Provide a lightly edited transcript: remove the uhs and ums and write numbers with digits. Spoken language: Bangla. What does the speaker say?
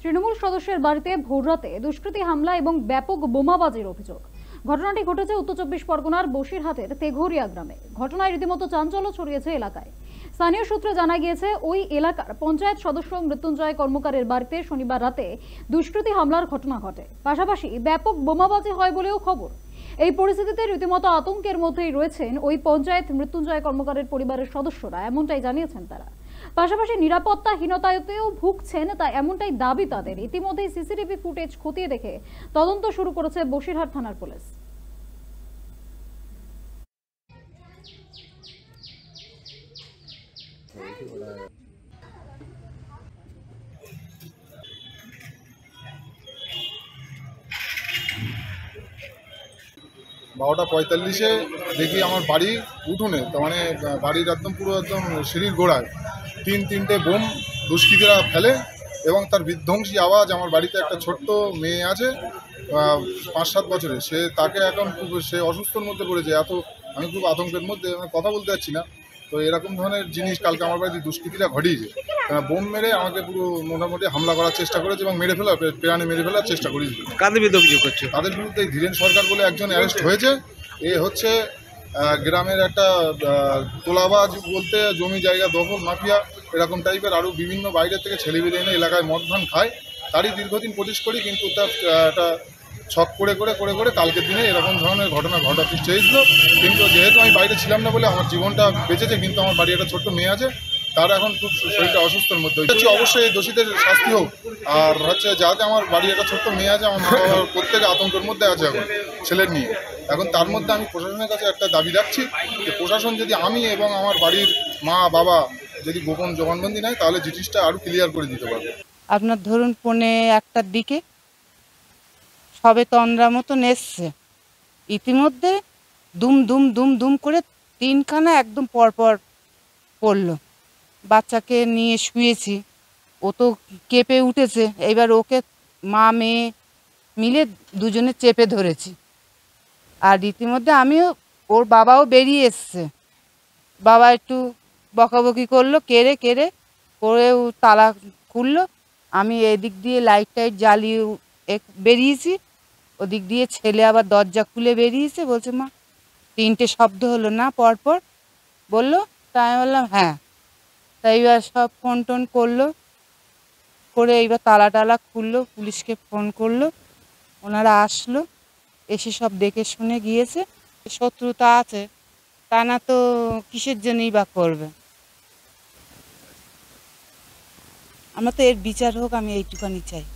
তৃণমূল সদস্যের বাড়িতে ভোররাতে দুষ্কৃতী হামলা এবং ব্যাপক বোমাবাজির অভিযোগ। ঘটনাটি ঘটেছে উত্তর চব্বিশ পরগনার বসিরহাটের তেঘরিয়া গ্রামে। ঘটনায় রীতিমতো চাঞ্চল্য ছড়িয়েছে এলাকায়। স্থানীয় সূত্রে জানা গিয়েছে ওই এলাকার পঞ্চায়েত সদস্য মৃত্যুঞ্জয় কর্মকারের বাড়িতে শনিবার রাতে দুষ্কৃতী হামলার ঘটনা ঘটে। পাশাপাশি ব্যাপক বোমাবাজি হয় বলেও খবর। এই পরিস্থিতিতে রীতিমতো আতঙ্কের মধ্যেই রয়েছেন ওই পঞ্চায়েত মৃত্যুঞ্জয় কর্মকারের পরিবারের সদস্যরা, এমনটাই জানিয়েছেন তারা। পাশাপাশি নিরাপত্তাহীনতাতেও ভুগছেন, তা এমনটাই দাবি তাদের। ইতিমধ্যেই সিসিটিভি ফুটেজ খতিয়ে দেখে তদন্ত শুরু করেছে বসিরহাট থানার পুলিশ। বারোটা 45-এ দেখি আমার বাড়ি উঠোনে, তো মানে বাড়ির একদম পুরো একদম সিঁড়ির গোড়ায় তিনটে বোম দুষ্কৃতীরা ফেলে এবং তার বিধ্বংসী আওয়াজ। আমার বাড়িতে একটা ছোট্ট মেয়ে আছে 5-7 বছরের, তাকে এখন খুব অসুস্থর মধ্যে পড়েছে। আমি খুব আতঙ্কের মধ্যে, কথা বলতে পারছি না। তো এরকম ধরনের জিনিস কালকে আমার বাড়িতে দুষ্কৃতীরা ঘটিয়েছে। বোম মেরে আমাকে পুরো মোটামুটি হামলা করার চেষ্টা করেছে এবং প্রাণে মেরে ফেলার চেষ্টা করেছে। কাদের বিরুদ্ধে অভিযোগ করছে? তাদের বিরুদ্ধে ধীরেন সরকার বলে একজন অ্যারেস্ট হয়েছে। এ হচ্ছে গ্রামের একটা তোলাবাজ বলতে, জমি জায়গা দখল মাফিয়া এরকম টাইপের, আরও বিভিন্ন বাইরে থেকে ছেলেমেয়ে এনে এলাকায় মদ ভান খায়। তারই দীর্ঘদিন প্রতিষ্ঠা করি, কিন্তু তার একটা ছক করে কালকের দিনে এরকম ধরনের ঘটনা ঘটাতে চেয়েছিল। কিন্তু যেহেতু আমি বাইরে ছিলাম না বলে আমার জীবনটা বেঁচেছে, কিন্তু আমার বাড়ি একটা ছোট্ট মেয়ে আছে, তার এখন খুব শরীরটা অসুস্থর মধ্যে হচ্ছে। অবশ্যই দোষীদের শাস্তি হোক। আর হচ্ছে যাতে আমার বাড়ি একটা ছোট্ট মেয়ে আছে, আমার মা বাবার প্রত্যেকে আতঙ্কের মধ্যে আছে এখন ছেলের নিয়ে। এখন তার মধ্যে আমি প্রশাসনের কাছে একটা দাবি রাখছি যে প্রশাসন যদি আমি এবং আমার বাড়ির মা বাবা যদি গোপন জবানবন্দি নেয়, তাহলে জিনিসটা আরও ক্লিয়ার করে দিতে পারবে। আপনার ধরুন 1:45-1টার দিকে সবে তন্দ্রা মতন এসছে। ইতিমধ্যে দুম দুম দুম দুম করে 3খানা একদম পরপর পড়লো। বাচ্চাকে নিয়ে শুয়েছি, ও তো কেঁপে উঠেছে। এবার ওকে মা মেয়ে মিলে দুজনে চেপে ধরেছি। আর ইতিমধ্যে ওর বাবাও বেরিয়ে এসছে। বাবা একটু বকাবকি করলো, কেড়ে করে ও তালা খুললো। আমি এদিক দিয়ে লাইট জ্বালিয়ে বেরিয়েছি, ওদিক দিয়ে ছেলে আবার দরজা খুলে বেরিয়েছে। বলছে মা 3টে শব্দ হলো না পরপর বললো। তাই আমি বললাম হ্যাঁ। তাই এবার সব ফোন টোন করলো, করে এইবার তালা খুললো, পুলিশকে ফোন করলো, ওনারা আসলো, এসে সব দেখে শুনে গিয়েছে। শত্রুতা আছে, তা না তো কিসের জন্যই বা করবে। আমরা তো এর বিচার হোক, আমি এইটুখানি চাই।